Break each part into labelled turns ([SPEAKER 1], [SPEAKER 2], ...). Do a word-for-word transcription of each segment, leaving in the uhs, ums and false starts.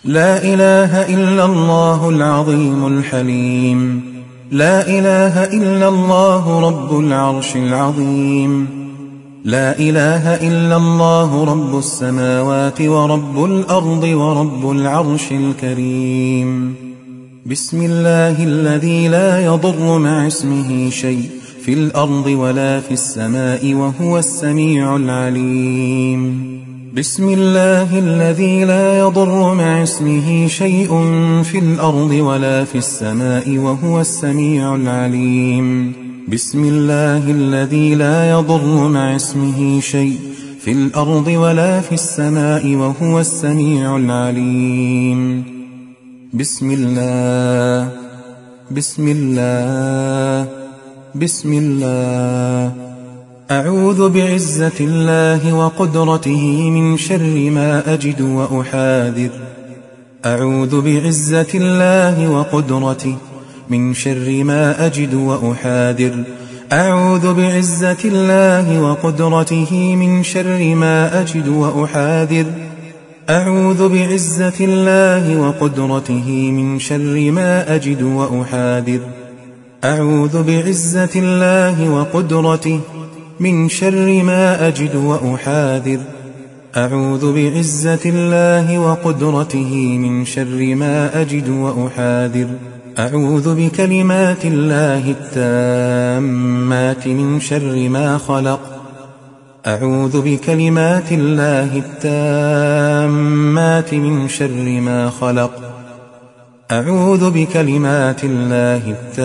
[SPEAKER 1] لا إله إلا الله العظيم الحليم. لا إله إلا الله رب العرش العظيم. لا إله إلا الله رب السماوات ورب الأرض ورب العرش الكريم. بسم الله الذي لا يضر مع اسمه شيء في الأرض ولا في السماء وهو السميع العليم. بسم الله الذي لا يضر مع اسمه شيء في الأرض ولا في السماء وهو السميع العليم. بسم الله الذي لا يضر مع اسمه شيء في الأرض ولا في السماء وهو السميع العليم. بسم الله بسم الله بسم الله. أعوذ بعزة الله وقدرته من شر ما أجد وأحاذر. أعوذ بعزة الله وقدرته من شر ما أجد وأحاذر. أعوذ بعزة الله وقدرته من شر ما أجد وأحاذر. أعوذ بعزة الله وقدرته من شر ما أجد وأحاذر. أعوذ بعزة الله وقدرته من شر ما أجد وأحاذر. أعوذ بعزة الله وقدرته من شر ما أجد وأحاذر. أعوذ بكلمات الله التامات من شر ما خلق. أعوذ بكلمات الله التامات من شر ما خلق. أعوذ بكلمات الله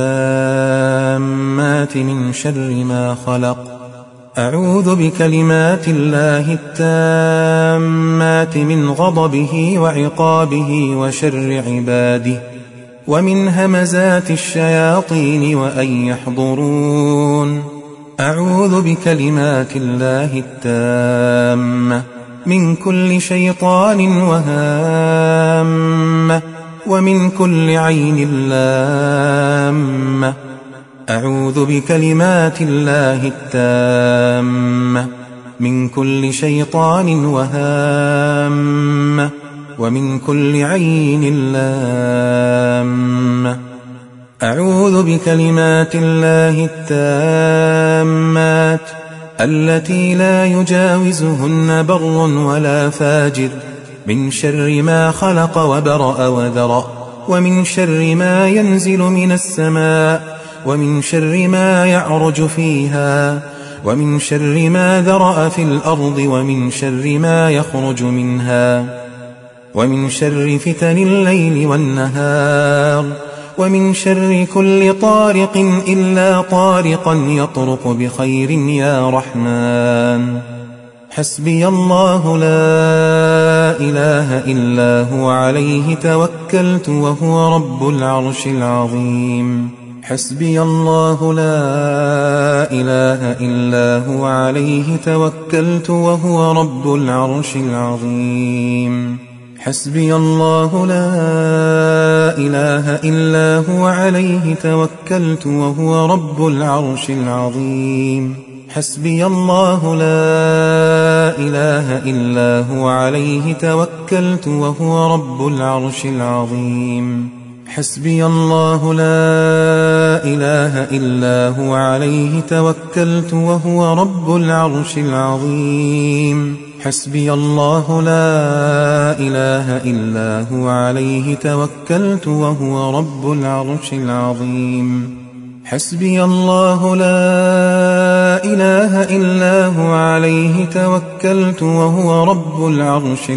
[SPEAKER 1] التامات من شر ما خلق. أعوذ بكلمات الله التامات من غضبه وعقابه وشر عباده ومن همزات الشياطين وأن يحضرون. أعوذ بكلمات الله التامة من كل شيطان وهامة ومن كل عين لامة. أعوذ بكلمات الله التامة من كل شيطان وهامة ومن كل عين لامة. أعوذ بكلمات الله التامات التي لا يجاوزهن بر ولا فاجر من شر ما خلق وبرأ وذرأ ومن شر ما ينزل من السماء ومن شر ما يعرج فيها ومن شر ما ذرأ في الأرض ومن شر ما يخرج منها ومن شر فتن الليل والنهار ومن شر كل طارق إلا طارقا يطرق بخير يا رحمن. حسبي الله لا إله إلا هو عليه توكلت وهو رب العرش العظيم. حسبي الله لا إله إلا هو عليه توكلت وهو رب العرش العظيم. حسبي الله لا إله إلا هو عليه توكلت وهو رب العرش العظيم. حسبي الله لا إله إلا هو عليه توكلت وهو رب العرش العظيم. حسبي الله لا إله إلا هو عليه توكلت وهو رب العرش العظيم. حسبي الله لا إله إلا هو عليه توكلت وهو رب العرش العظيم. حسبي الله لا إله إلا هو عليه توكلت وهو رب العرش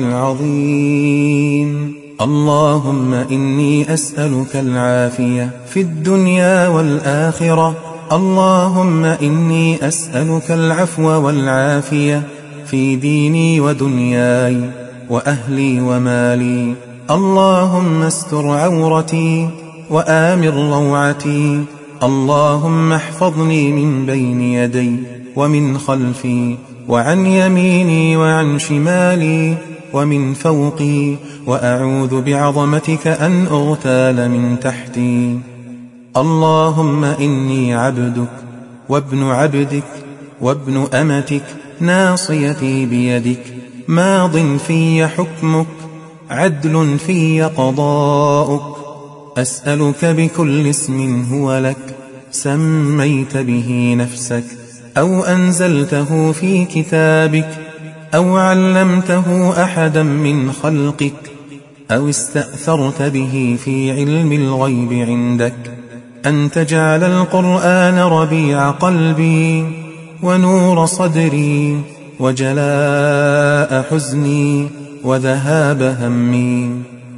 [SPEAKER 1] العظيم. اللهم إني أسألك العافية في الدنيا والآخرة. اللهم إني أسألك العفو والعافية في ديني ودنياي وأهلي ومالي. اللهم استر عورتي وآمن روعتي. اللهم احفظني من بين يدي ومن خلفي وعن يميني وعن شمالي ومن فوقي، وأعوذ بعظمتك أن أغتال من تحتي. اللهم إني عبدك وابن عبدك وابن أمتك، ناصيتي بيدك، ماض في حكمك، عدل في قضاؤك. أسألك بكل اسم هو لك سميت به نفسك أو أنزلته في كتابك أو علمته أحدا من خلقك أو استأثرت به في علم الغيب عندك أن تجعل القرآن ربيع قلبي ونور صدري وجلاء حزني وذهاب همي.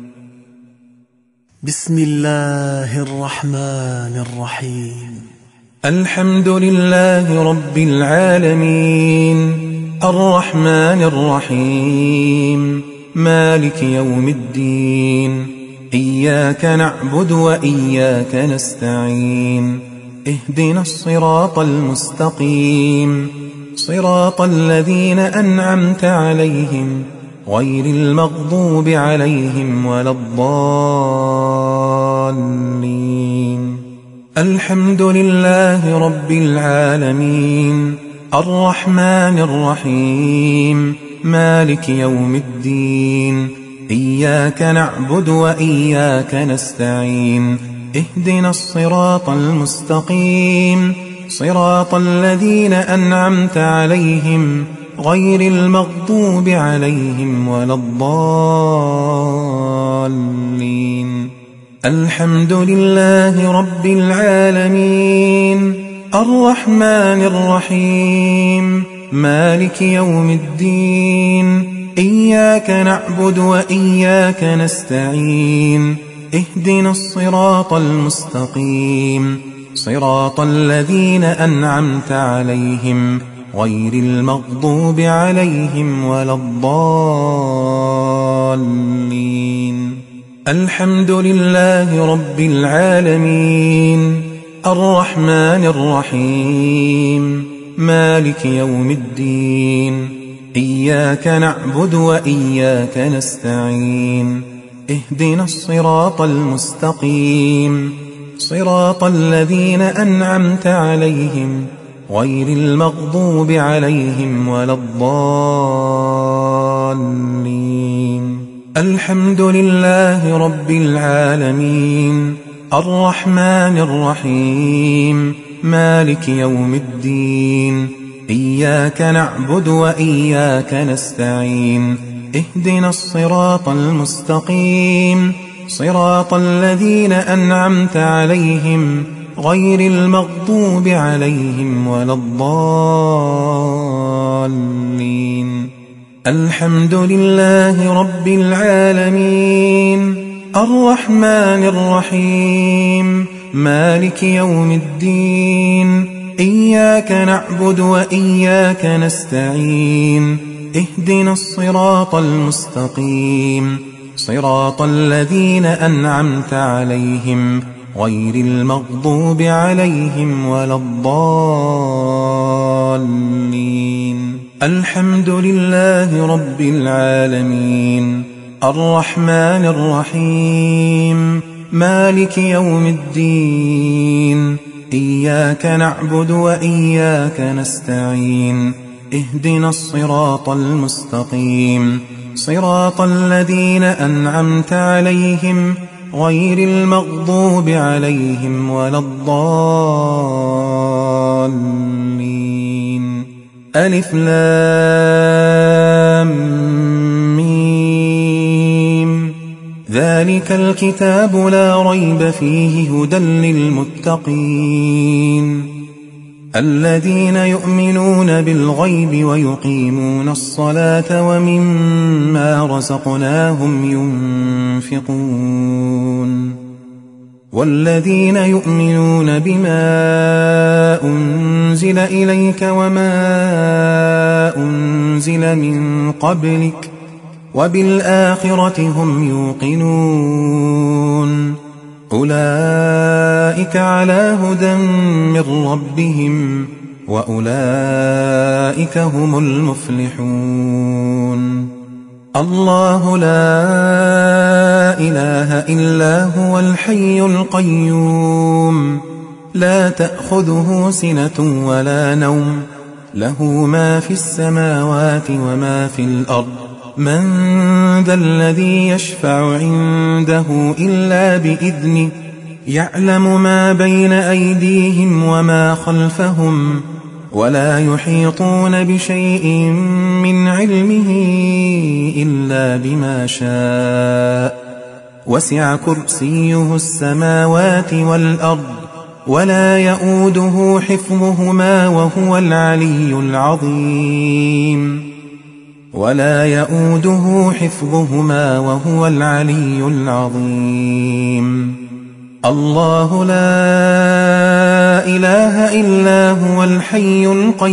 [SPEAKER 2] بسم الله الرحمن الرحيم.
[SPEAKER 1] الحمد لله رب العالمين الرحمن الرحيم مالك يوم الدين. إياك نعبد وإياك نستعين. اهدنا الصراط المستقيم صراط الذين أنعمت عليهم غير المغضوب عليهم ولا الضالين. الحمد لله رب العالمين الرحمن الرحيم مالك يوم الدين. إياك نعبد وإياك نستعين. اهدنا الصراط المستقيم صراط الذين أنعمت عليهم غير المغضوب عليهم ولا الضالين. الحمد لله رب العالمين الرحمن الرحيم مالك يوم الدين. إياك نعبد وإياك نستعين. اهدنا الصراط المستقيم صراط الذين أنعمت عليهم غير المغضوب عليهم ولا الضالين. الحمد لله رب العالمين الرحمن الرحيم مالك يوم الدين. إياك نعبد وإياك نستعين. اهدنا الصراط المستقيم صراط الذين أنعمت عليهم غير المغضوب عليهم ولا الضالين. الحمد لله رب العالمين الرحمن الرحيم مالك يوم الدين. إياك نعبد وإياك نستعين. اهدنا الصراط المستقيم صراط الذين أنعمت عليهم غير المغضوب عليهم ولا الضالين. الحمد لله رب العالمين الرحمن الرحيم مالك يوم الدين. إياك نعبد وإياك نستعين. اهدنا الصراط المستقيم صراط الذين أنعمت عليهم غير المغضوب عليهم ولا الضالين. الحمد لله رب العالمين الرحمن الرحيم مالك يوم الدين. إياك نعبد وإياك نستعين. اهدنا الصراط المستقيم صراط الذين أنعمت عليهم غير المغضوب عليهم ولا الضالين. ألف لام ميم. ذلك الكتاب لا ريب فيه هدى للمتقين الذين يؤمنون بالغيب ويقيمون الصلاة ومما رزقناهم ينفقون والذين يؤمنون بما أنزل إليك وما أنزل من قبلك وبالآخرة هم يوقنون أولئك على هدى من ربهم وأولئك هم المفلحون. الله لا إله إلا هو الحي القيوم لا تأخذه سنة ولا نوم له ما في السماوات وما في الأرض من ذا الذي يشفع عنده إلا بإذنه يعلم ما بين أيديهم وما خلفهم ولا يحيطون بشيء من علمه إلا بما شاء وسع كرسيه السماوات والأرض ولا يؤوده حفظهما وهو العلي العظيم ولا يؤوده حفظهما وهو العلي العظيم الله لا إله إلا هو الحي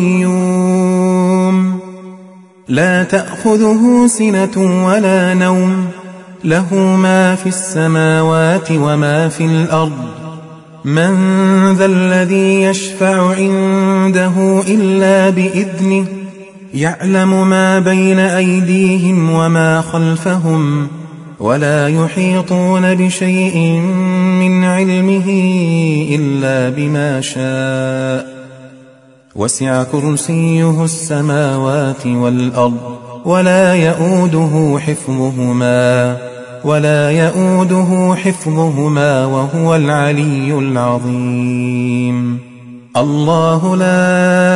[SPEAKER 1] القيوم لا تأخذه سنة ولا نوم له ما في السماوات وما في الأرض من ذا الذي يشفع عنده إلا بإذنه يعلم ما بين أيديهم وما خلفهم ولا يحيطون بشيء من علمه إلا بما شاء وسع كرسيه السماوات والأرض ولا يؤوده حفظهما ولا يؤوده حفظهما وهو العلي العظيم الله لا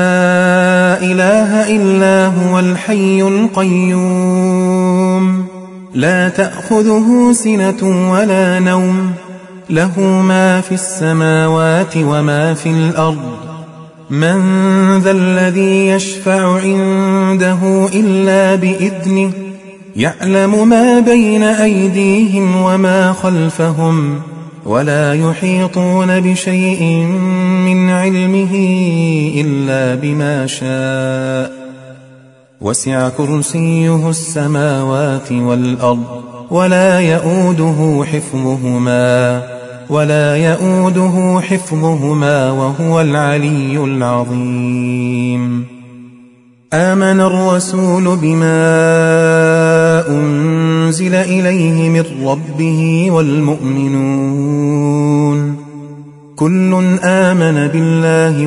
[SPEAKER 1] إله إلا هو الحي القيوم لا تأخذه سنة ولا نوم له ما في السماوات وما في الأرض من ذا الذي يشفع عنده إلا بإذنه يعلم ما بين أيديهم وما خلفهم ولا يحيطون بشيء من علمه إلا بما شاء وسع كرسيه السماوات والأرض ولا يؤوده حفظهما ولا يؤوده حفظهما وهو العلي العظيم آمن الرسول بما أنزل إليه من ربه والمؤمنون كل آمن بالله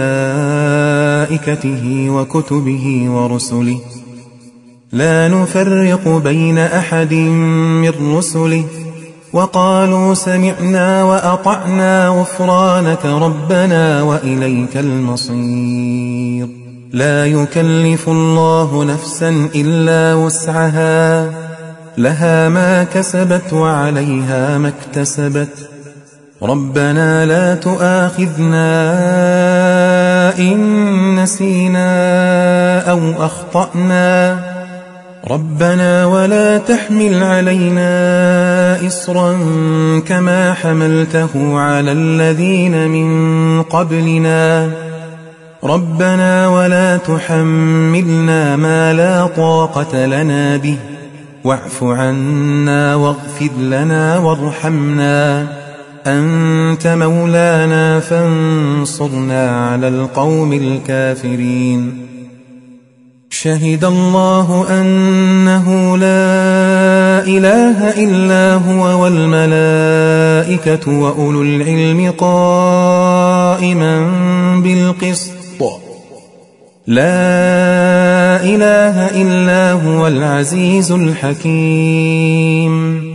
[SPEAKER 1] وملائكته وكتبه ورسله لا نفرق بين أحد من رسله وقالوا سمعنا وأطعنا غفرانك ربنا وإليك المصير لا يكلف الله نفسا إلا وسعها لها ما كسبت وعليها ما اكتسبت ربنا لا تؤاخذنا إن نسينا أو أخطأنا ربنا ولا تحمل علينا إصرا كما حملته على الذين من قبلنا ربنا ولا تحملنا ما لا طاقة لنا به واعف عنا واغفر لنا وارحمنا أنت مولانا فانصرنا على القوم الكافرين شهد الله أنه لا إله إلا هو والملائكة وأولو العلم قائما بالقسط لا إله إلا هو العزيز الحكيم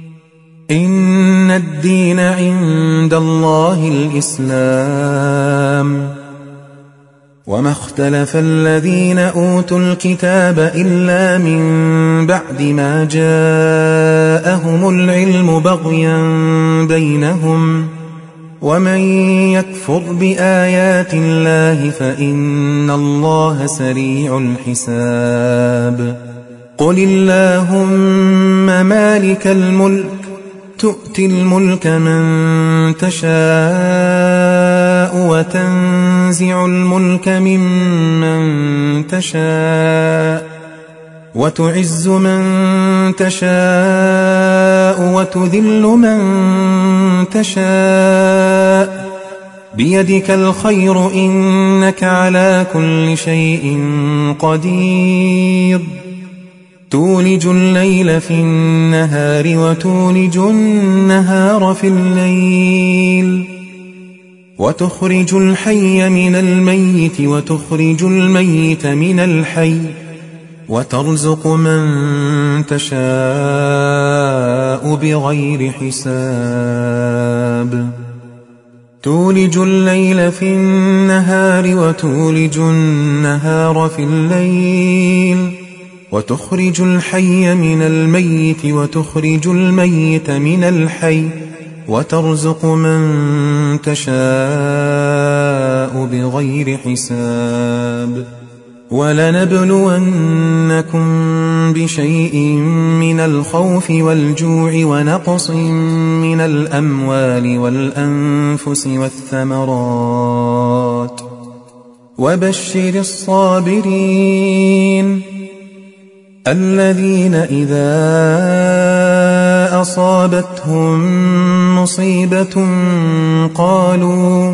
[SPEAKER 1] إن الدين عند الله الإسلام وما اختلف الذين أوتوا الكتاب إلا من بعد ما جاءهم العلم بغيا بينهم ومن يكفر بآيات الله فإن الله سريع الحساب قل اللهم مالك الملك تؤتي الملك من تشاء وتنزع الملك ممن تشاء وتعز من تشاء وتذل من تشاء بيدك الخير إنك على كل شيء قدير تولج الليل في النهار وتولج النهار في الليل وتخرج الحي من الميت وتخرج الميت من الحي وترزق من تشاء بغير حساب تولج الليل في النهار وتولج النهار في الليل وتخرج الحي من الميت وتخرج الميت من الحي وترزق من تشاء بغير حساب ولنبلونكم بشيء من الخوف والجوع ونقص من الأموال والأنفس والثمرات وبشر الصابرين الذين إذا أصابتهم مصيبة قالوا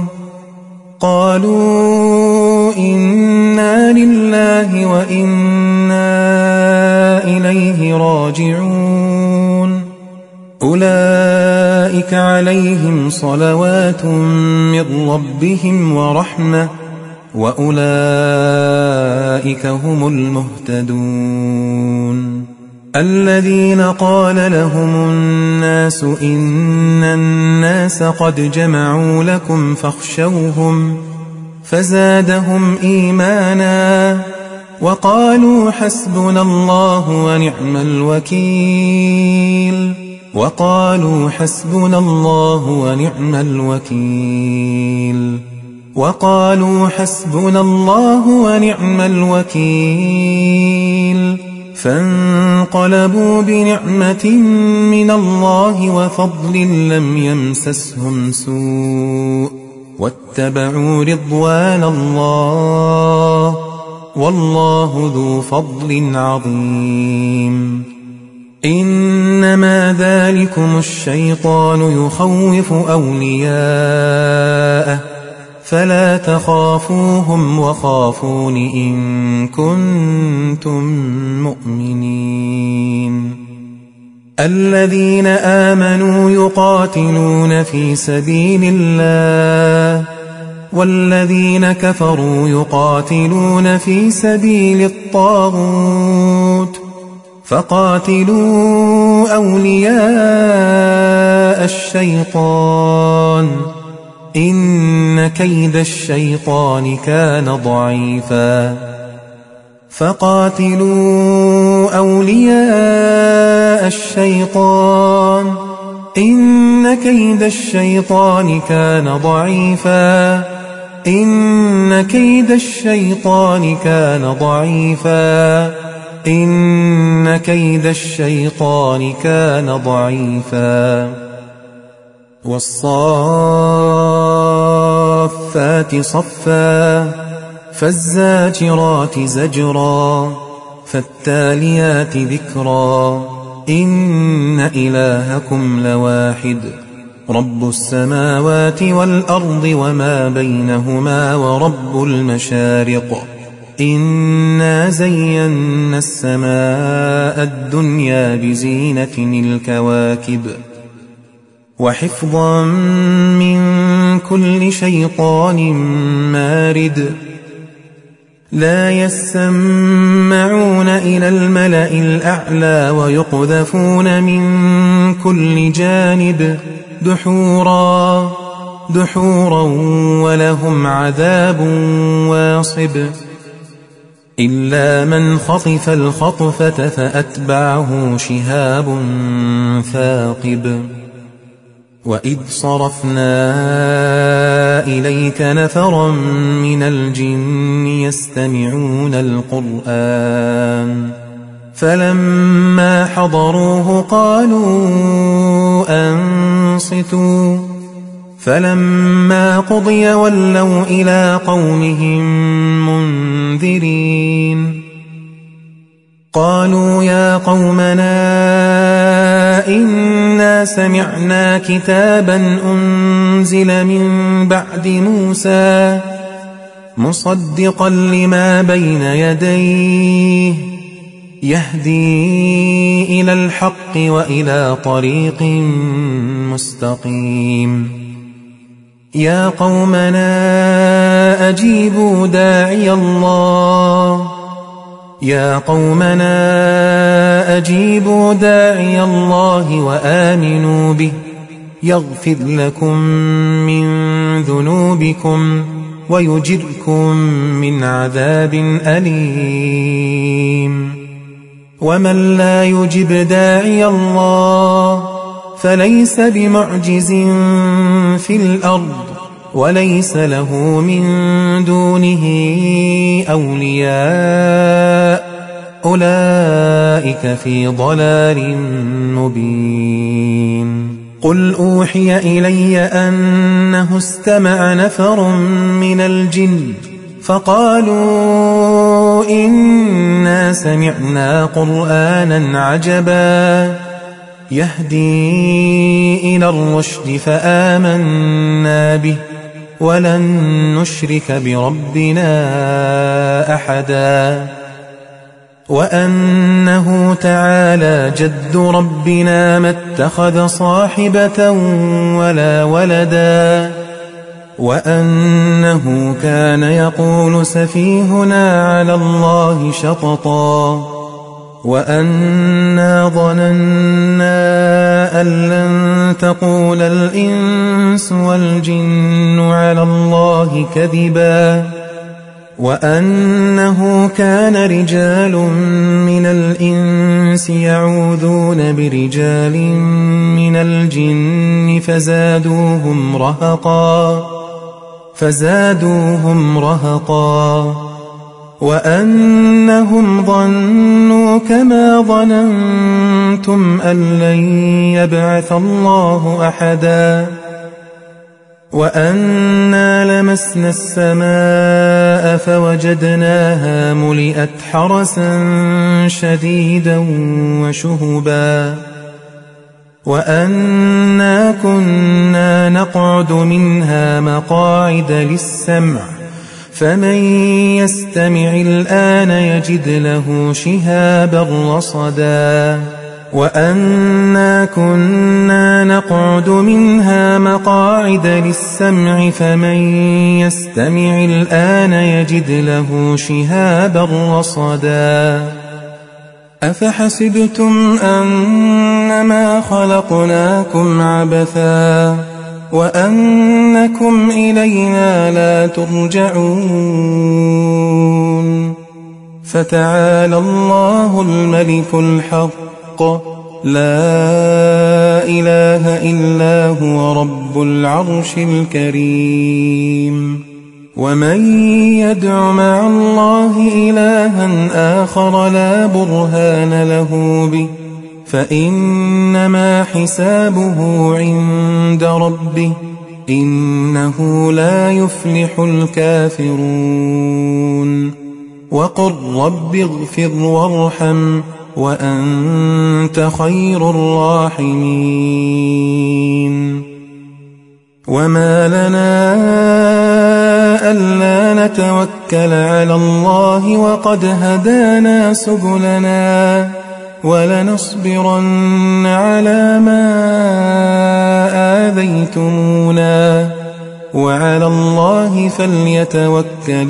[SPEAKER 1] قالوا إنا لله وإنا إليه راجعون أولئك عليهم صلوات من ربهم ورحمة وأولئك هم المهتدون الذين قال لهم الناس إن الناس قد جمعوا لكم فاخشوهم فزادهم إيمانا وقالوا حسبنا الله ونعم الوكيل وقالوا حسبنا الله ونعم الوكيل وقالوا حسبنا الله ونعم الوكيل فانقلبوا بنعمة من الله وفضل لم يمسسهم سوء واتبعوا رضوان الله والله ذو فضل عظيم إنما ذلكم الشيطان يخوف أولياءه فلا تخافوهم وخافون إن كنتم مؤمنين الذين آمنوا يقاتلون في سبيل الله والذين كفروا يقاتلون في سبيل الطاغوت فقاتلوا أولياء الشيطان إن كيد الشيطان كان ضعيفا فقاتلوا أولياء الشيطان إن كيد الشيطان كان ضعيفا إن كيد الشيطان كان ضعيفا إن كيد الشيطان كان ضعيفا والصافات صفا فالزاجرات زجرا فالتاليات ذكرا إن إلهكم لواحد رب السماوات والأرض وما بينهما ورب المشارق إنا زينا السماء الدنيا بزينة الكواكب وحفظا من كل شيطان مارد لا يسمعون إلى الملأ الأعلى ويقذفون من كل جانب دحورا دحورا ولهم عذاب واصب إلا من خطف الخطفة فأتبعه شهاب ثاقب وإذ صرفنا إليك نفرا من الجن يستمعون القرآن فلما حضروه قالوا أنصتوا فلما قضي ولوا إلى قومهم منذرين قالوا يا قومنا إنا سمعنا كتابا أنزل من بعد موسى مصدقا لما بين يديه يهدي إلى الحق وإلى طريق مستقيم يا قومنا أجيبوا داعي الله يا قومنا أجيبوا داعي الله وآمنوا به يغفر لكم من ذنوبكم ويجركم من عذاب أليم ومن لا يجب داعي الله فليس بمعجز في الأرض وليس له من دونه أولياء أولئك في ضلال مبين قل أوحي إلي أنه استمع نفر من الجن فقالوا إنا سمعنا قرآنا عجبا يهدي إلى الرشد فآمنا به ولن نشرك بربنا أحدا وأنه تعالى جد ربنا ما اتخذ صاحبة ولا ولدا وأنه كان يقول سفيهنا على الله شططا وأنا ظننا أن لن تقول الإنس والجن على الله كذبا وأنه كان رجال من الإنس يعوذون برجال من الجن فزادوهم رهقا فزادوهم رهقا وأنهم ظنوا كما ظننتم أن لن يبعث الله أحدا وأنا لمسنا السماء فوجدناها ملئت حرسا شديدا وشهبا وأنا كنا نقعد منها مقاعد للسمع فمن يستمع الآن يجد له شهابا رصدا وأنا كنا نقعد منها مقاعد للسمع فمن يستمع الآن يجد له شهابا رصدا أفحسبتم أنما خلقناكم عبثا وأنكم إلينا لا ترجعون فتعالى الله الملك الحق لا إله إلا هو رب العرش الكريم ومن يدع مع الله إلها آخر لا برهان له به فإنما حسابه عند ربه إنه لا يفلح الكافرون وقل رب اغفر وارحم وأنت خير الراحمين وما لنا ألا نتوكل على الله وقد هدانا سبلنا ولنصبرن على ما آذيتمونا وعلى الله فليتوكل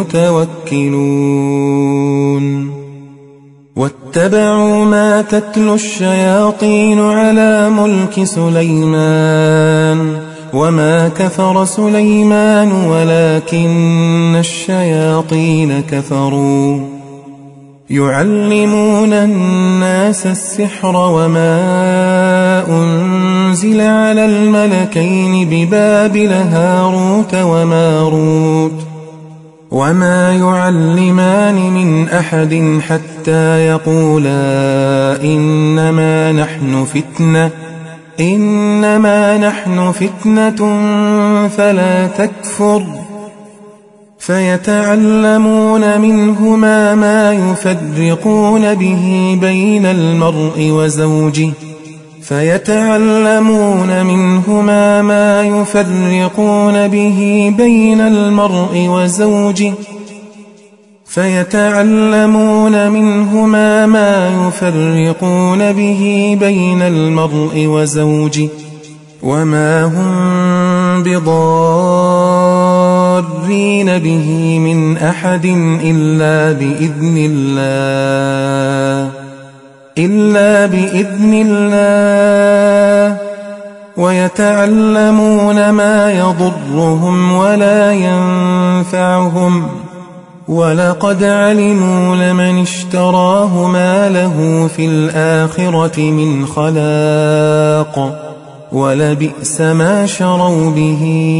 [SPEAKER 1] المتوكلون واتبعوا ما تتلو الشياطين على ملك سليمان وما كفر سليمان ولكن الشياطين كفروا يعلمون الناس السحر وما أنزل على الملكين ببابل هاروت وماروت وما يعلمان من أحد حتى يقولا إنما نحن فتنة إنما نحن فتنة فلا تكفر فيتعلمون منهما ما يفرقون به بين المرء وزوجه فيتعلمون منهما ما يفرقون به بين المرء وزوجه فيتعلمون منهما ما يفرقون به بين المرء وزوجه وما هم بضار مضرين به من أحد إلا بإذن الله إلا بإذن الله ويتعلمون ما يضرهم ولا ينفعهم ولقد علموا لمن اشتراه ما له في الآخرة من خلاق ولبئس ما شروا به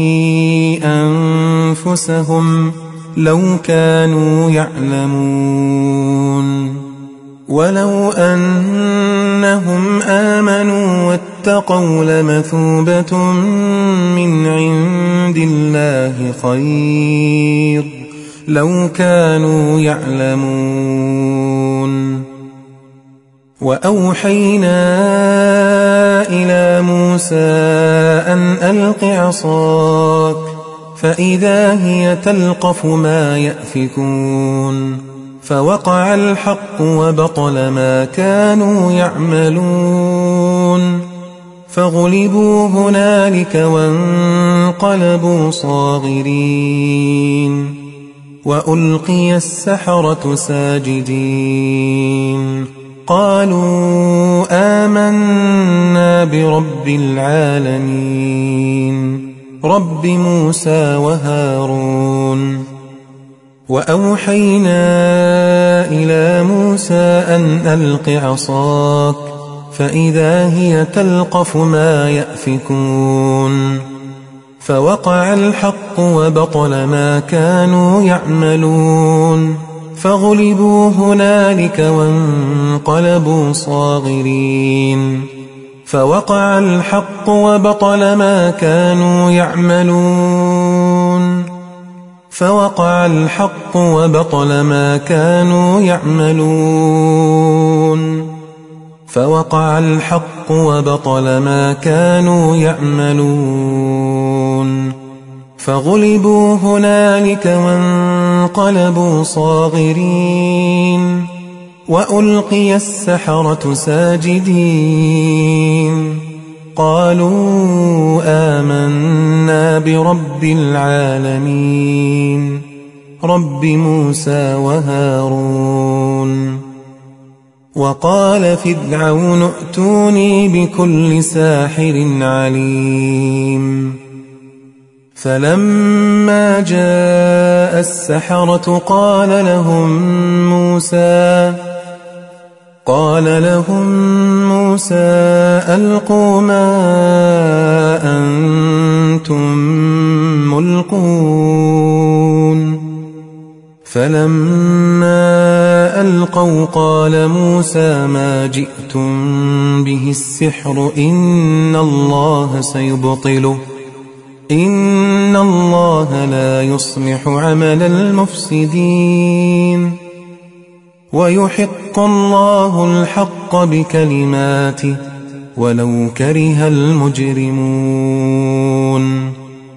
[SPEAKER 1] أنفسهم لو كانوا يعلمون ولو أنهم آمنوا واتقوا لمثوبة من عند الله خير لو كانوا يعلمون وأوحينا إلى موسى أن ألق عصاك فإذا هي تلقف ما يأفكون فوقع الحق وبطل ما كانوا يعملون فغلبوا هنالك وانقلبوا صاغرين وألقي السحرة ساجدين قالوا آمنا برب العالمين رب موسى وهارون وأوحينا إلى موسى أن ألق عصاك فإذا هي تلقف ما يأفكون فوقع الحق وبطل ما كانوا يعملون فغلبوا هنالك وانقلبوا صاغرين فوقع الحق وبطل ما كانوا يعملون فوقع الحق وبطل ما كانوا يعملون فوقع الحق وبطل ما كانوا يعملون فغلبوا هنالك وانقلبوا صاغرين وألقي السحرة ساجدين قالوا آمنا برب العالمين رب موسى وهارون وقال فرعون ائتوني بكل ساحر عليم فلما جاء السحرة قال لهم موسى قال لهم موسى ألقوا ما أنتم ملقون فلما ألقوا قال موسى ما جئتم به السحر إن الله سيبطله إن الله لا يصلح عمل المفسدين ويحق الله الحق بكلماته ولو كره المجرمون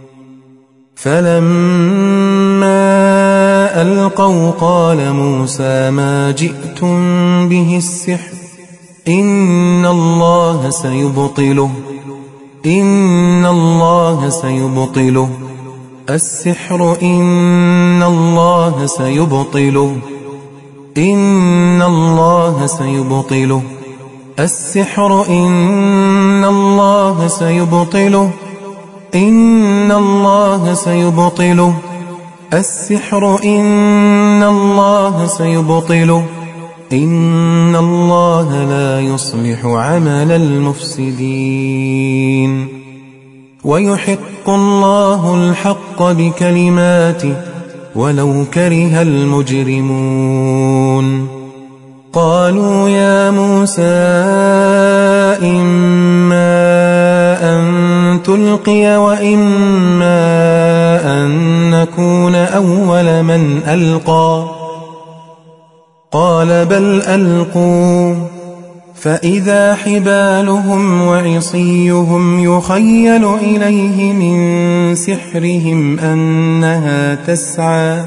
[SPEAKER 1] فلما ألقوا قال موسى ما جئتم به السحر إن الله سيبطله إن الله سيبطله السحر إن الله سيبطله إن الله سيبطله السحر إن الله سيبطله إن الله سيبطله السحر إن الله سيبطله إن الله لا يصلح عمل المفسدين ويحق الله الحق بكلماته ولو كره المجرمون قالوا يا موسى إما أن تلقي وإما أن نكون أول من ألقى قال بل ألقوا فإذا حبالهم وعصيهم يخيل إليه من سحرهم أنها تسعى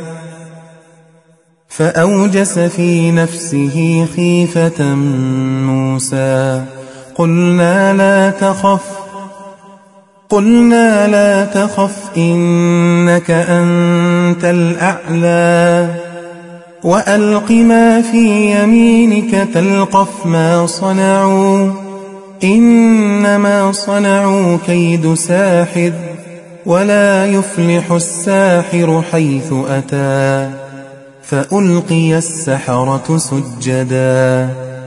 [SPEAKER 1] فأوجس في نفسه خيفة موسى قلنا لا تخف قلنا لا تخف إنك أنت الأعلى وألق ما في يمينك تلقف ما صنعوا إنما صنعوا كيد ساحر ولا يفلح الساحر حيث أتى فألقي السحرة سجدا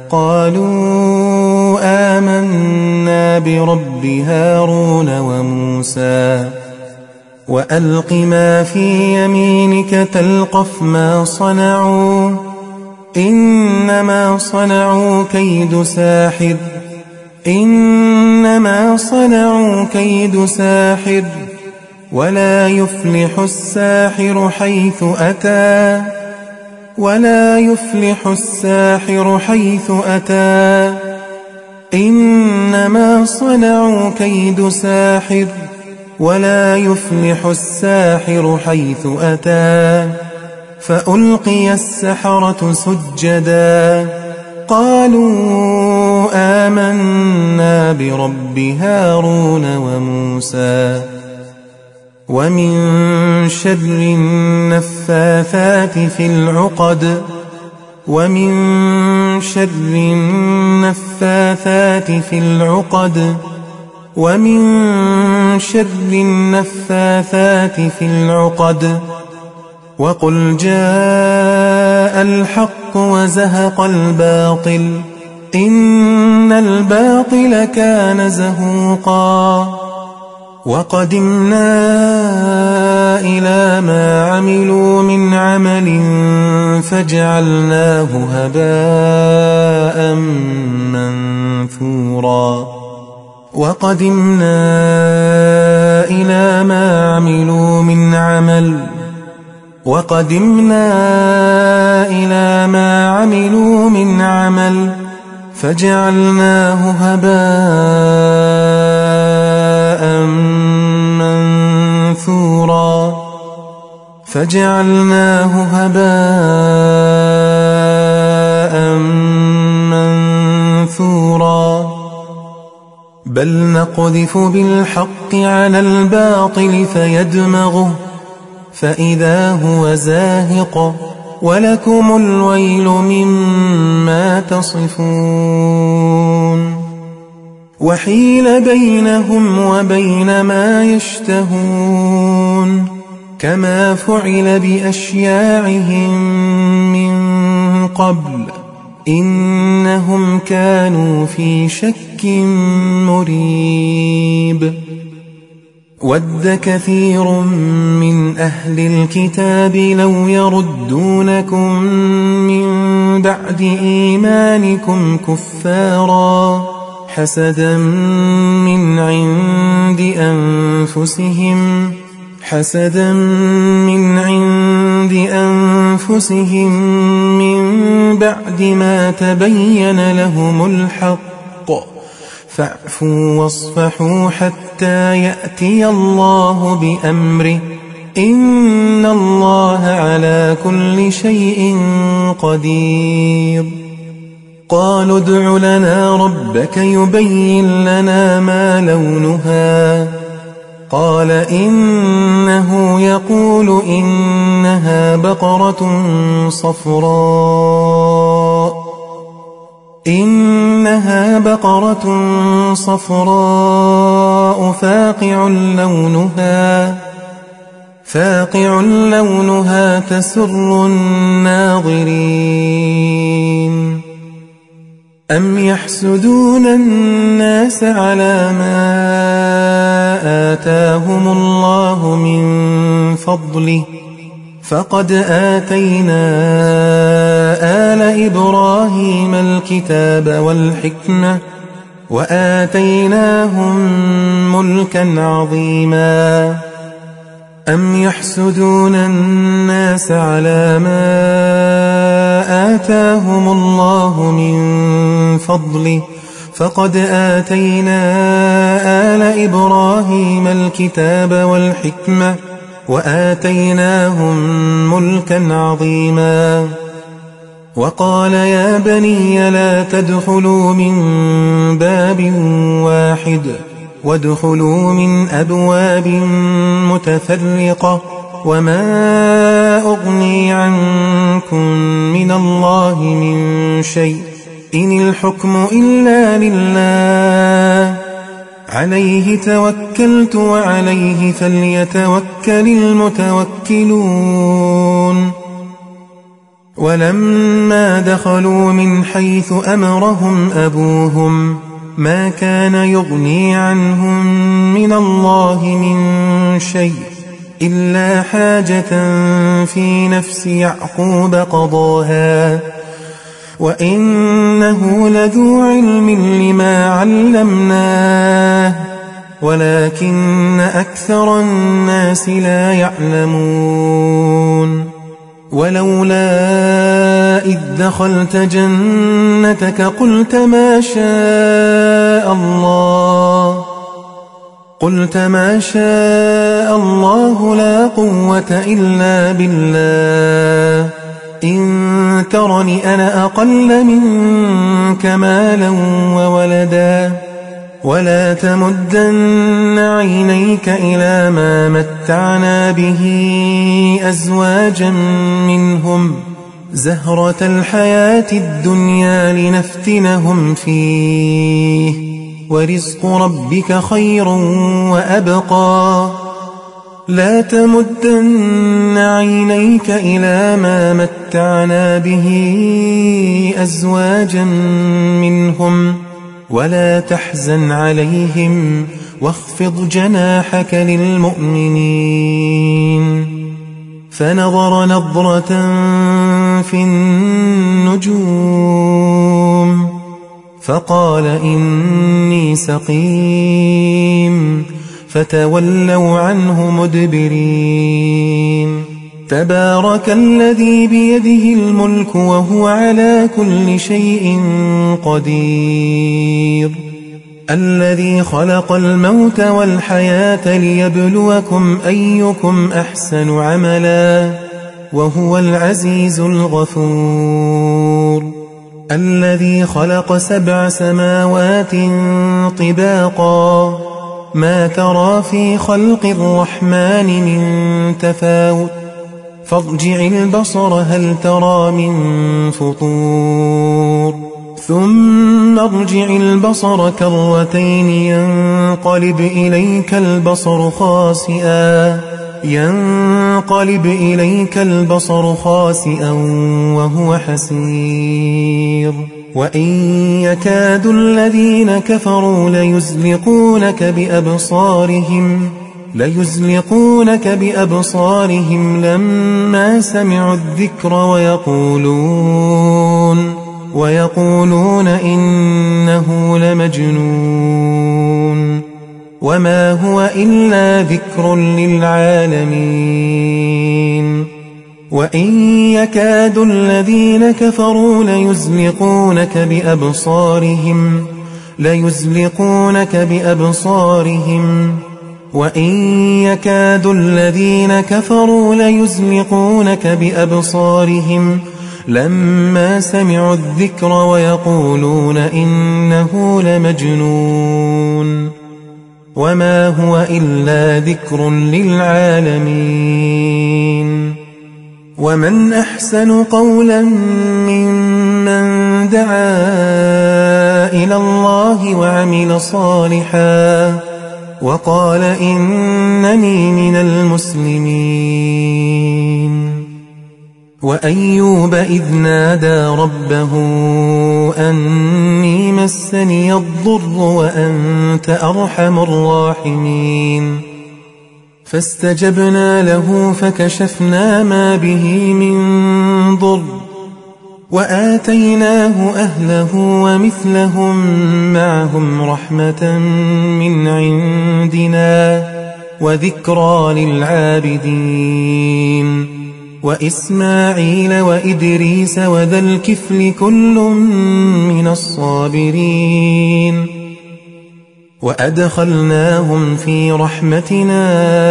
[SPEAKER 1] قالوا آمنا برب هارون وموسى وألق ما في يمينك تلقف ما صنعوا إنما صنعوا كيد ساحر إنما صنعوا كيد ساحر ولا يفلح الساحر حيث أتى ولا يفلح الساحر حيث أتى إنما صنعوا كيد ساحر ولا يفلح الساحر حيث أتى فألقي السحرة سجدا قالوا آمنا برب هارون وموسى ومن شر النفاثات في العقد ومن شر النفاثات في العقد ومن شر النفاثات في العقد وقل جاء الحق وزهق الباطل إن الباطل كان زهوقا وقدمنا إلى ما عملوا من عمل فجعلناه هباء منثورا وقدمنا إلى ما عملوا من عمل وقدمنا إلى ما عملوا من عمل فجعلناه هباء منثورا فجعلناه هباء منثورا بل نقذف بالحق على الباطل فيدمغه فإذا هو زاهق ولكم الويل مما تصفون وحيل بينهم وبين ما يشتهون كما فعل بأشياعهم من قبل إنهم كانوا في شك مريب ود كثير من أهل الكتاب لو يردونكم من بعد إيمانكم كفارا حسدا من عند أنفسهم حسدا من عند أنفسهم من بعد ما تبين لهم الحق فاعفوا واصفحوا حتى يأتي الله بأمره إن الله على كل شيء قدير قالوا ادع لنا ربك يبين لنا ما لونها قال إنه يقول إنها بقرة صفراء إنها بقرة صفراء فاقع لونها فاقع لونها تسر الناظرين أم يحسدون الناس على ما آتاهم الله من فضله فقد آتينا آل إبراهيم الكتاب والحكمة وآتيناهم ملكا عظيما أم يحسدون الناس على ما آتاهم الله من فضله فقد آتينا آل إبراهيم الكتاب والحكمة وآتيناهم ملكا عظيما وقال يا بني لا تدخلوا من باب واحد وادخلوا من أبواب متفرقة وما أغني عنكم من الله من شيء إن الحكم إلا لله عليه توكلت وعليه فليتوكل المتوكلون. ولما دخلوا من حيث أمرهم أبوهم ما كان يغني عنهم من الله من شيء إلا حاجة في نفس يعقوب قضاها وإنه لذو علم لما علمناه ولكن أكثر الناس لا يعلمون. ولولا إذ دخلت جنتك قلت ما شاء الله قلت ما شاء الله لا قوة إلا بالله إن ترني أنا أقل منك مالا وولدا ولا تمدن عينيك إلى ما متعنا به أزواجا منهم زهرة الحياة الدنيا لنفتنهم فيه ورزق ربك خير وأبقى لا تمدن عينيك إلى ما متعنا به أزواجا منهم ولا تحزن عليهم واخفض جناحك للمؤمنين. فنظر نظرة في النجوم فقال إني سقيم فتولوا عنه مدبرين. تبارك الذي بيده الملك وهو على كل شيء قدير الذي خلق الموت والحياة ليبلوكم أيكم أحسن عملا وهو العزيز الغفور الذي خلق سبع سماوات طباقا ما ترى في خلق الرحمن من تفاوت فارجع البصر هل ترى من فطور ثم ارجع البصر كرتين ينقلب إليك البصر خاسئا ينقلب إليك البصر خاسئا وهو حسير وإن يكاد الذين كفروا ليزلقونك بأبصارهم ليزلقونك بأبصارهم لما سمعوا الذكر ويقولون ويقولون إنه لمجنون وما هو إلا ذكر للعالمين. وإن يكاد الذين كفروا ليزلقونك بأبصارهم ليزلقونك بأبصارهم وإن يكاد الذين كفروا ليزلقونك بأبصارهم لما سمعوا الذكر ويقولون إنه لمجنون وما هو إلا ذكر للعالمين. ومن أحسن قولا ممن دعا إلى الله وعمل صالحا وقال إنني من المسلمين. وأيوب إذ نادى ربه أني مسني الضر وأنت أرحم الراحمين فاستجبنا له فكشفنا ما به من ضر وآتيناه أهله ومثلهم معهم رحمة من عندنا وذكرى للعابدين وإسماعيل وإدريس وذا الكفل كل من الصابرين وأدخلناهم في رحمتنا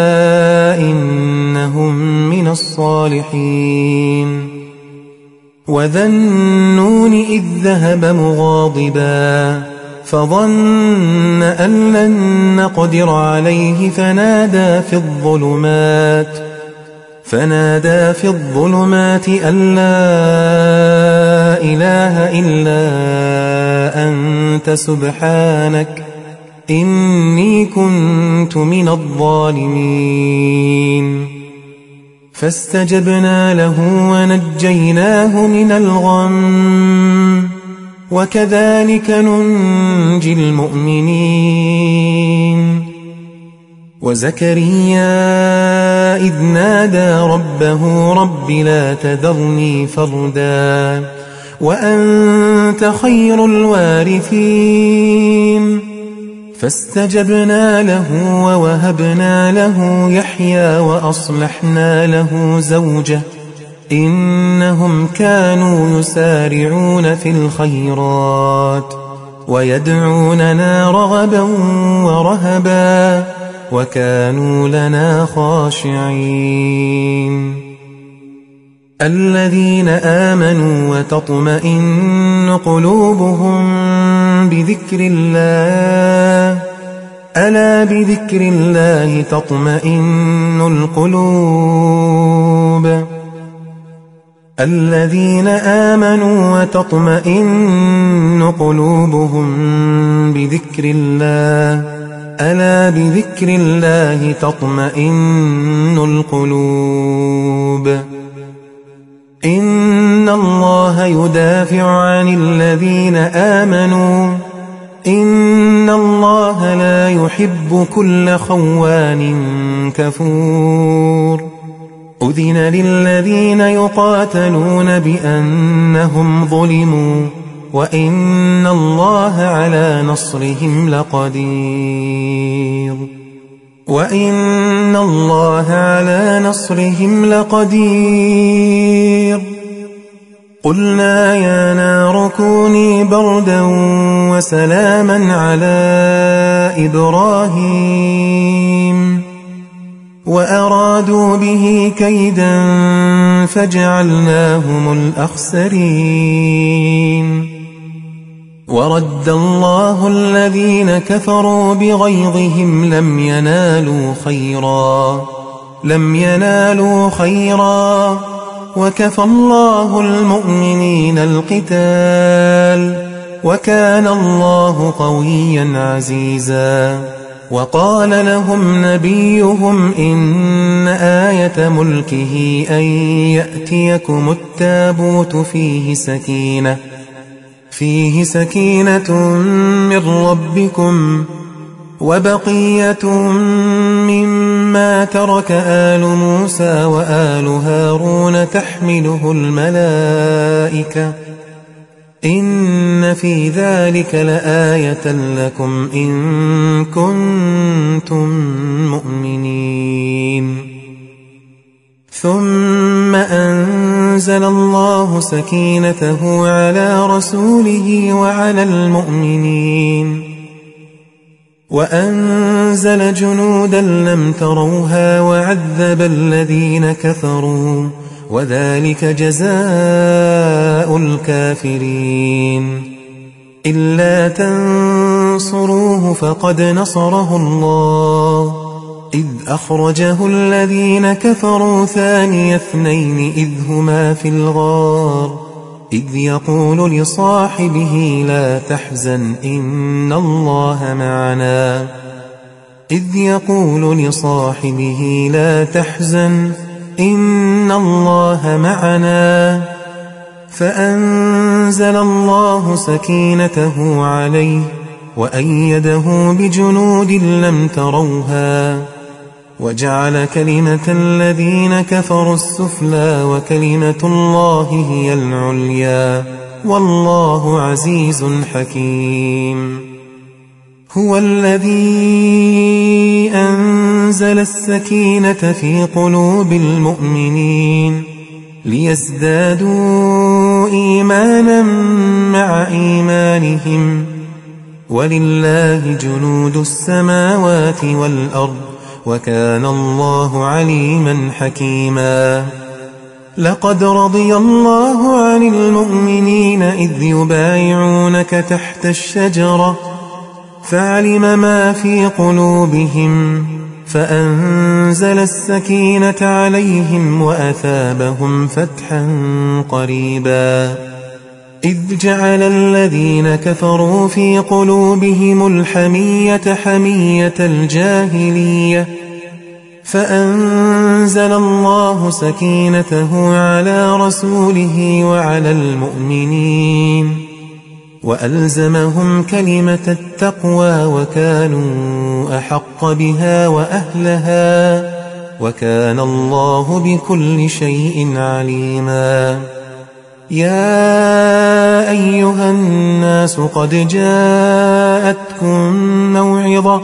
[SPEAKER 1] إنهم من الصالحين. وذا النون إذ ذهب مغاضبا فظن أن لن نقدر عليه فنادى في الظلمات فنادى في الظلمات أن لا إله إلا أنت سبحانك إني كنت من الظالمين. فاستجبنا له ونجيناه من الغم وكذلك ننجي المؤمنين. وزكريا إذ نادى ربه رب لا تذرني فردا وأنت خير الوارثين. فاستجبنا له ووهبنا له يحيى وأصلحنا له زوجه إنهم كانوا يسارعون في الخيرات ويدعوننا رغبا ورهبا وكانوا لنا خاشعين. الذين آمنوا وتطمئن قلوبهم بذكر الله ألا بذكر الله تطمئن القلوب. الذين آمنوا وتطمئن قلوبهم بذكر الله ألا بذكر الله تطمئن القلوب. إن الله يدافع عن الذين آمنوا إن الله لا يحب كل خوان كفور. أذن للذين يقاتلون بأنهم ظلموا وإن الله على نصرهم لقدير وإن الله على نصرهم لقدير. قلنا يا نار كوني بردا وسلاما على إبراهيم وأرادوا به كيدا فجعلناهم الأخسرين. ورد الله الذين كفروا بغيظهم لم ينالوا خيرا لم ينالوا خيرا وكفى الله المؤمنين القتال وكان الله قويا عزيزا. وقال لهم نبيهم إن آية ملكه أن يأتيكم التابوت فيه سكينة فيه سكينة من ربكم وبقية مما ترك آل موسى وآل هارون تحمله الملائكة إن في ذلك لآية لكم إن كنتم مؤمنين. ثم أنزل الله سكينته على رسوله وعلى المؤمنين وأنزل جنودا لم تروها وعذب الذين كفروا وذلك جزاء الكافرين. إلا تنصروه فقد نصره الله إذ أخرجه الذين كفروا ثاني اثنين إذ هما في الغار إذ يقول لصاحبه لا تحزن إن الله معنا إذ يقول لصاحبه لا تحزن إن الله معنا. فأنزل الله سكينته عليه وأيده بجنود لم تروها وجعل كلمة الذين كفروا السفلى وكلمة الله هي العليا والله عزيز حكيم. هو الذي أنزل السكينة في قلوب المؤمنين ليزدادوا إيمانا مع إيمانهم ولله جنود السماوات والأرض وكان الله عليما حكيما. لقد رضي الله عن المؤمنين إذ يبايعونك تحت الشجرة فعلم ما في قلوبهم فأنزل السكينة عليهم وأثابهم فتحا قريبا إذ جعل الذين كفروا في قلوبهم الحمية حمية الجاهلية فأنزل الله سكينته على رسوله وعلى المؤمنين وألزمهم كلمة التقوى وكانوا أحق بها وأهلها وكان الله بكل شيء عليما يا أيها الناس قد جاءتكم موعظة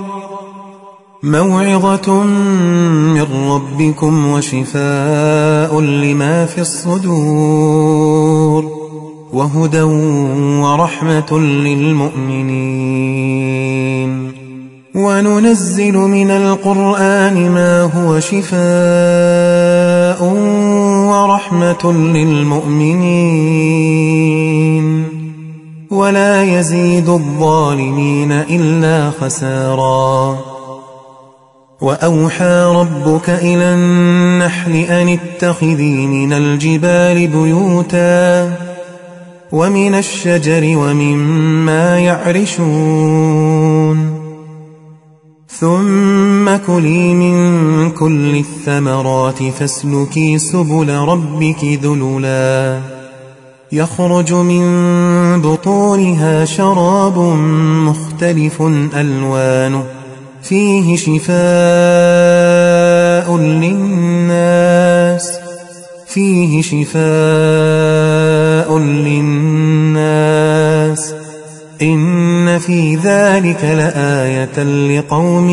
[SPEAKER 1] موعظة من ربكم وشفاء لما في الصدور وهدى ورحمة للمؤمنين وننزل من القرآن ما هو شفاء ورحمة للمؤمنين ولا يزيد الظالمين إلا خسارا وأوحى ربك إلى النحل أن اتخذي من الجبال بيوتا ومن الشجر ومما يعرشون ثم كلي من كل الثمرات فاسلكي سبل ربك ذللا يخرج من بطونها شراب مختلف ألوانه فيه شفاء للناس فيه شفاء للناس إن في ذلك لآية لقوم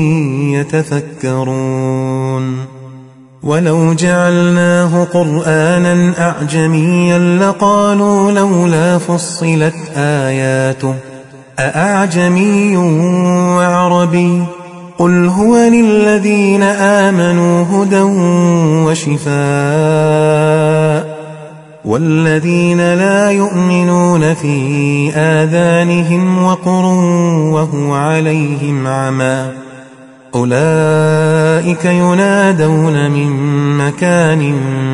[SPEAKER 1] يتفكرون ولو جعلناه قرآنا أعجميا لقالوا لولا فصلت آياته أأعجمي وعربي قل هو للذين آمنوا هدى وشفاء والذين لا يؤمنون في آذانهم وقر وهو عليهم عمى أولئك ينادون من مكان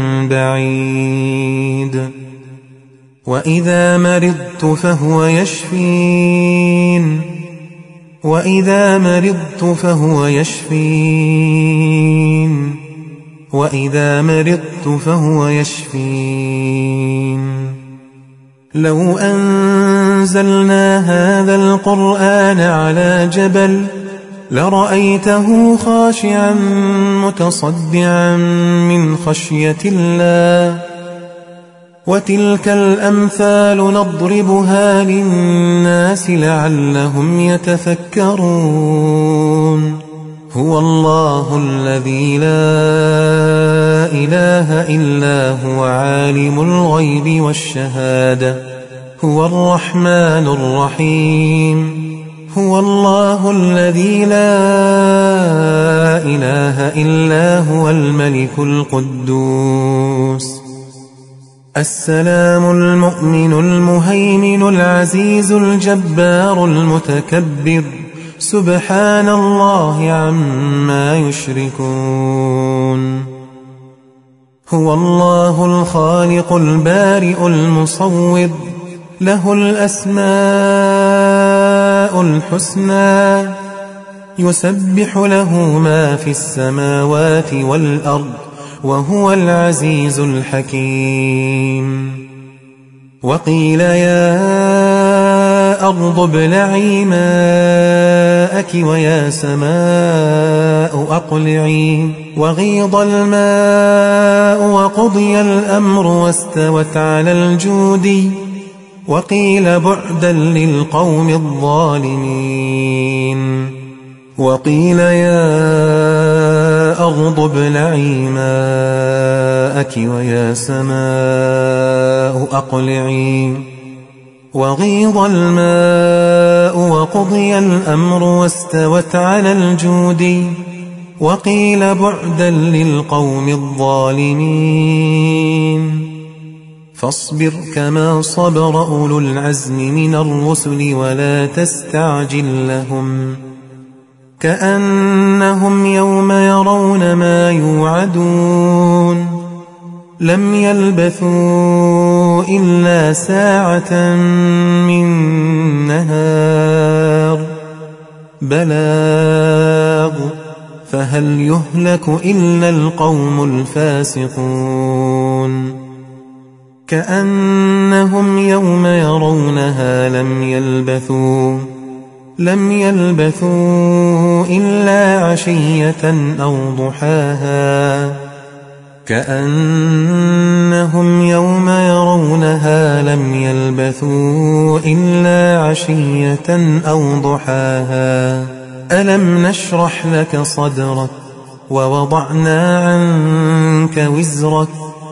[SPEAKER 1] بعيد وإذا مرضت فهو يشفين وإذا مرضت فهو يشفين وإذا مرضت فهو يشفين لو أنزلنا هذا القرآن على جبل لرأيته خاشعا متصدعا من خشية الله وتلك الأمثال نضربها للناس لعلهم يتفكرون هو الله الذي لا إله إلا هو عالم الغيب والشهادة هو الرحمن الرحيم هو الله الذي لا إله إلا هو الملك القدوس السلام المؤمن المهيمن العزيز الجبار المتكبر سبحان الله عما يشركون هو الله الخالق البارئ المصور له الأسماء الحسنى يسبح له ما في السماوات والأرض وهو العزيز الحكيم وقيل يا أرض ابلعي ماءك ويا سماء أقلعي وغيض الماء وقضي الأمر واستوت على الجود وقيل بعدا للقوم الظالمين وقيل يا أرض ابلعي ماءك ويا سماء أقلعي وغيض الماء وقضي الأمر واستوت على الجود وقيل بعدا للقوم الظالمين فاصبر كما صبر أولو العزم من الرسل ولا تستعجل لهم كأنهم يوم يرون ما يوعدون لم يلبثوا إلا ساعة من نهار بلاغ فهل يهلك إلا القوم الفاسقون كأنهم يوم يرونها لم يلبثوا لم يلبثوا إلا عشية أو ضحاها كأنهم يوم يرونها لم يلبثوا إلا عشية أو ضحاها ألم نشرح لك صدرك ووضعنا عنك وزرك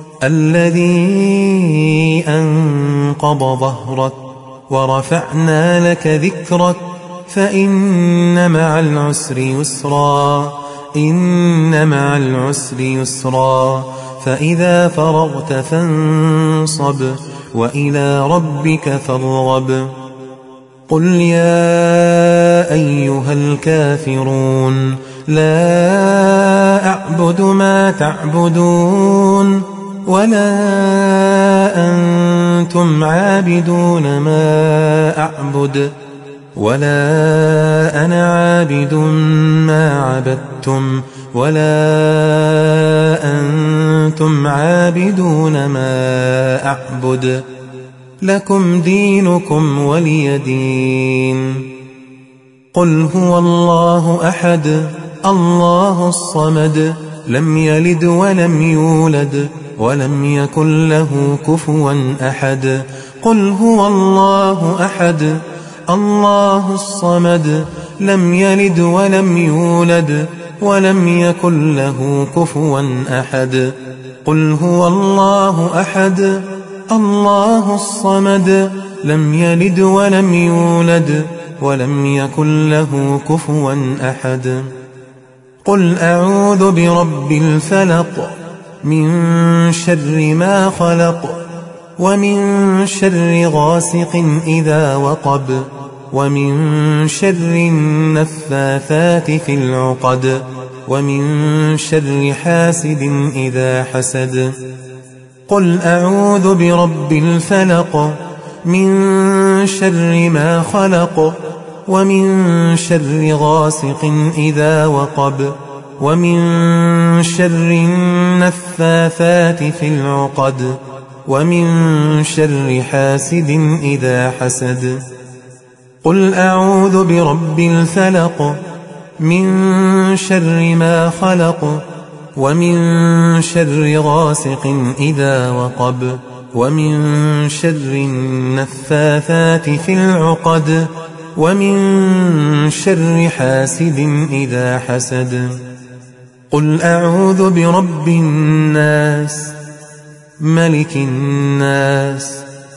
[SPEAKER 1] الذي أنقض ظهرك ورفعنا لك ذكرك فإن مع العسر يسرا إن مع العسر يسرا فإذا فرغت فانصب وإلى ربك فارغب قل يا أيها الكافرون لا أعبد ما تعبدون ولا أنتم عابدون ما أعبد ولا أنا عابد ما عبدتم ولا أنتم عابدون ما أعبد لكم دينكم ولي دين قل هو الله أحد الله الصمد لم يلد ولم يولد ولم يكن له كفوا أحد قل هو الله أحد الله الصمد لم يلد ولم يولد ولم يكن له كفوا أحد قل هو الله أحد الله الصمد لم يلد ولم يولد ولم يكن له كفوا أحد قل أعوذ برب الفلق من شر ما خلق ومن شر غاسق إذا وقب ومن شر النفاثات في العقد ومن شر حاسد إذا حسد قل أعوذ برب الفلق من شر ما خلق ومن شر غاسق إذا وقب ومن شر النفاثات في العقد ومن شر حاسد إذا حسد قل أعوذ برب الفلق من شر ما خلق ومن شر غاسق إذا وقب ومن شر النفاثات في العقد ومن شر حاسد إذا حسد قل أعوذ برب الناس ملك الناس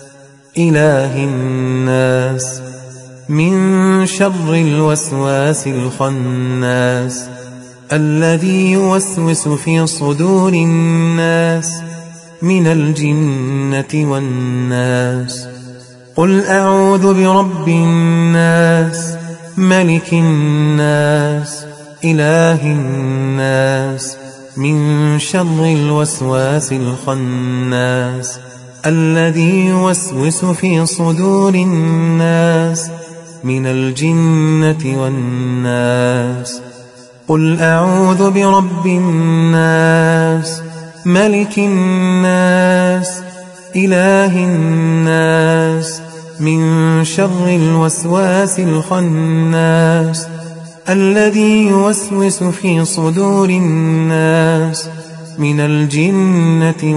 [SPEAKER 1] إله الناس من شر الوسواس الخناس الذي يوسوس في صدور الناس من الجنة والناس قل أعوذ برب الناس ملك الناس إله الناس من شر الوسواس الخناس الذي يوسوس في صدور الناس من الجنة والناس قل أعوذ برب الناس ملك الناس إله الناس من شر الوسواس الخناس الذي يوسوس في صدور الناس من الجنة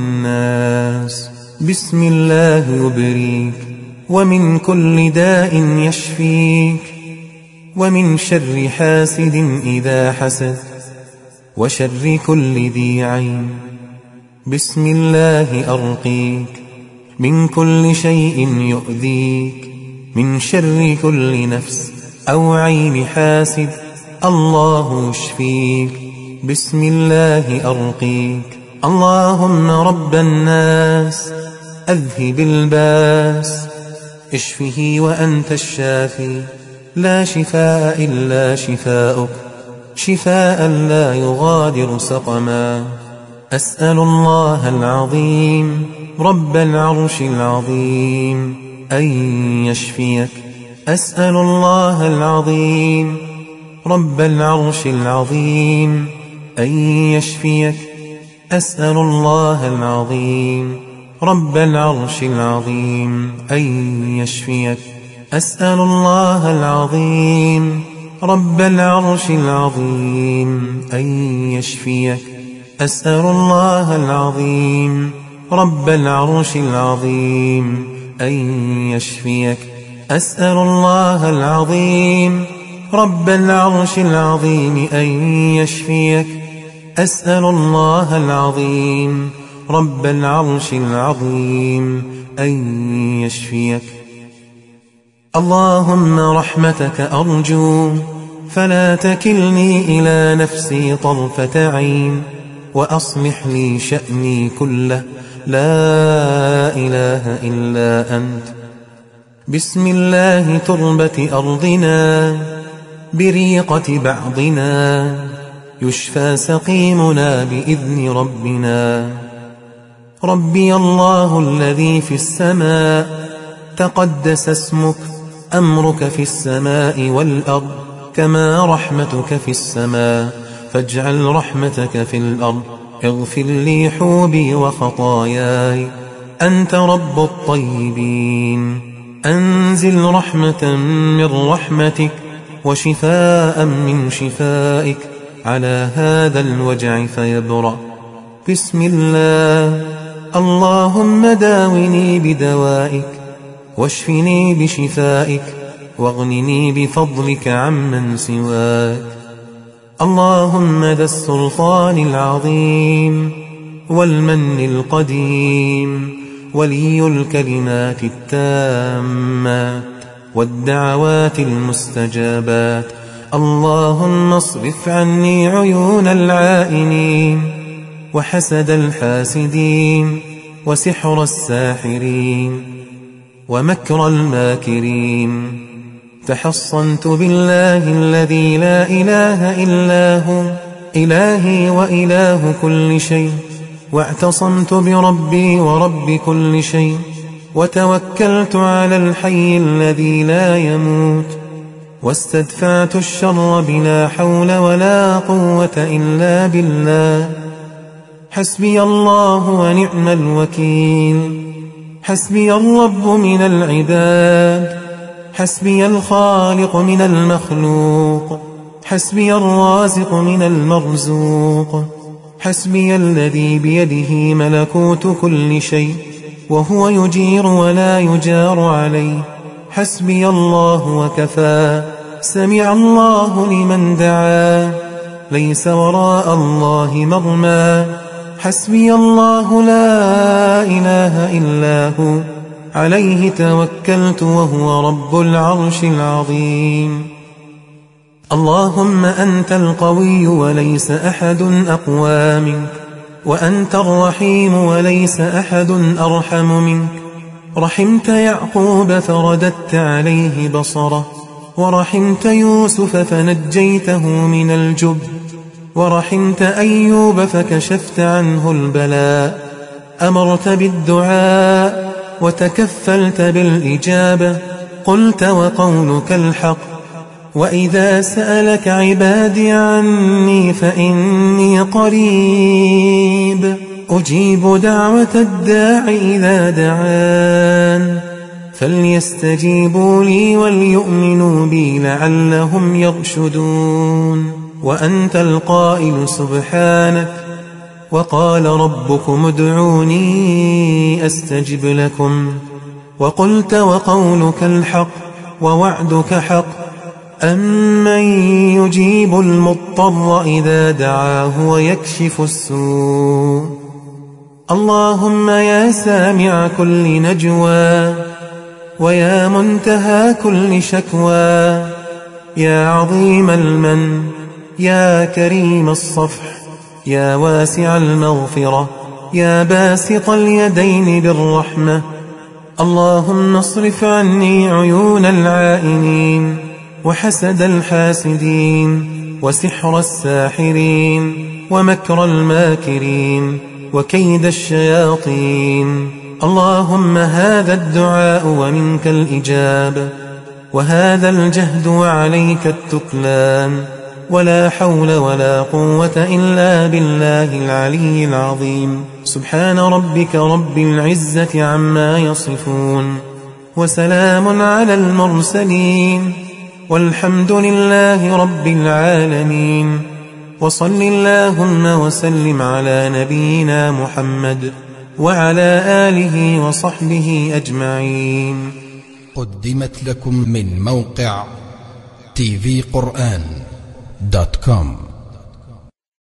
[SPEAKER 1] والناس بسم الله يبريك ومن كل داء يشفيك ومن شر حاسد إذا حسد وشر كل ذي عين بسم الله أرقيك من كل شيء يؤذيك من شر كل نفس أو عين حاسد الله يشفيك بسم الله أرقيك اللهم رب الناس أذهب الباس اشفه وأنت الشافي لا شفاء إلا شفاؤك شفاء لا يغادر سقما. أسأل الله العظيم رب العرش العظيم أن يشفيك. أسأل الله العظيم رب العرش العظيم أن يشفيك. أسأل الله العظيم رب العرش العظيم أن يشفيك. أسأل الله العظيم رب العرش العظيم أن يشفيك. أسأل الله العظيم رب العرش العظيم أن يشفيك. أسأل الله العظيم رب العرش العظيم أن يشفيك. أسأل الله العظيم رب العرش العظيم أن يشفيك. اللهم رحمتك أرجو فلا تكلني إلى نفسي طرفة عين وأصلح لي شأني كله لا إله إلا أنت. بسم الله تربة أرضنا بريقة بعضنا يشفى سقيمنا بإذن ربنا. ربي الله الذي في السماء تقدس اسمك أمرك في السماء والأرض كما رحمتك في السماء فاجعل رحمتك في الأرض. اغفر لي حوبي وخطاياي أنت رب الطيبين. أنزل رحمة من رحمتك وشفاء من شفائك على هذا الوجع فيبرأ. بسم الله. اللهم داوني بدوائك واشفني بشفائك واغنني بفضلك عمن سواك. اللهم ذا السلطان العظيم والمن القديم ولي الكلمات التامات والدعوات المستجابات. اللهم اصرف عني عيون العائنين وحسد الحاسدين وسحر الساحرين ومكر الماكرين. تحصنت بالله الذي لا إله إلا هو إلهي وإله كل شيء واعتصمت بربي ورب كل شيء وتوكلت على الحي الذي لا يموت واستدفعت الشر بلا حول ولا قوة إلا بالله. حسبي الله ونعم الوكيل. حسبي الرب من العباد. حسبي الخالق من المخلوق. حسبي الرازق من المرزوق. حسبي الذي بيده ملكوت كل شيء وهو يجير ولا يجار عليه. حسبي الله وكفى. سمع الله لمن دعا. ليس وراء الله مرمى. حسبي الله لا إله إلا هو عليه توكلت وهو رب العرش العظيم. اللهم أنت القوي وليس أحد أقوى منك وأنت الرحيم وليس أحد أرحم منك. رحمت يعقوب فرددت عليه بصره ورحمت يوسف فنجيته من الجب ورحمت أيوب فكشفت عنه البلاء. أمرت بالدعاء وتكفلت بالإجابة. قلت وقولك الحق. وإذا سألك عبادي عني فإني قريب أجيب دعوة الداع إذا دعان. فليستجيبوا لي وليؤمنوا بي لعلهم يرشدون. وأنت القائل سبحانك وقال ربكم ادعوني أستجب لكم. وقلت وقولك الحق ووعدك حق. أمن يجيب المضطر إذا دعاه ويكشف السوء. اللهم يا سامع كل نجوى ويا منتهى كل شكوى يا عظيم المن يا كريم الصفح يا واسع المغفرة يا باسط اليدين بالرحمة اللهم اصرف عني عيون العائنين وحسد الحاسدين وسحر الساحرين ومكر الماكرين وكيد الشياطين. اللهم هذا الدعاء ومنك الإجابة، وهذا الجهد وعليك التكلان، ولا حول ولا قوة إلا بالله العلي العظيم. سبحان ربك رب العزة عما يصفون، وسلام على المرسلين، والحمد لله رب العالمين. وصل اللهم وسلم على نبينا محمد وعلى آله وصحبه أجمعين.
[SPEAKER 3] قدمت لكم من موقع تي في قرآن دوت كوم.